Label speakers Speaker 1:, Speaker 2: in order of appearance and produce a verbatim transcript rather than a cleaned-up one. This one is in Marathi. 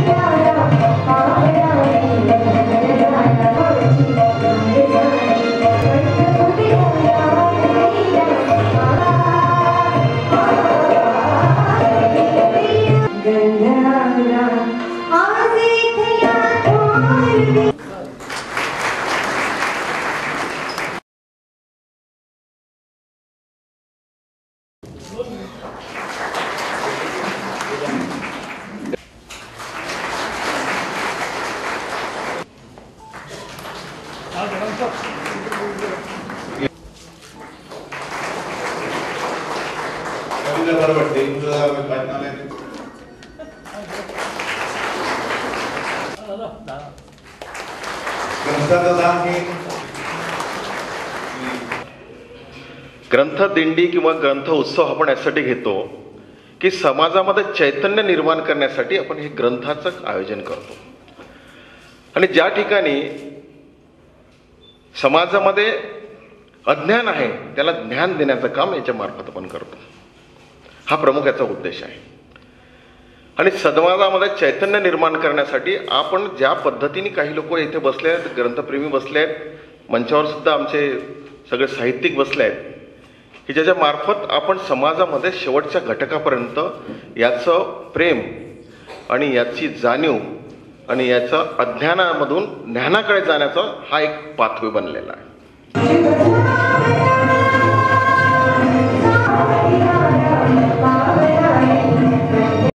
Speaker 1: ग्रंथ दिंडी किंवा ग्रंथ उत्सव आपण यासाठी घेतो की समाजामध्ये चैतन्य निर्माण करण्यासाठी आपण हे ग्रंथाचं आयोजन करतो। आणि ज्या ठिकाणी समाजामध्ये अज्ञान आहे त्याला ज्ञान देण्याचं काम याच्या मार्फत आपण करतो, हा प्रमुख याचा उद्देश आहे। आणि समाजामध्ये चैतन्य निर्माण करण्यासाठी आपण ज्या पद्धतीने काही लोक इथे बसले आहेत, ग्रंथप्रेमी बसले आहेत, मंचावर सुद्धा आमचे सगळे साहित्यिक बसले आहेत की ज्याच्या मार्फत आपण समाजामध्ये शेवटच्या घटकापर्यंत याचं प्रेम आणि याची जाणीव आणि याचा अज्ञानामधून ज्ञानाकडे जाण्याचा हा एक पाथवे बनलेला आहे।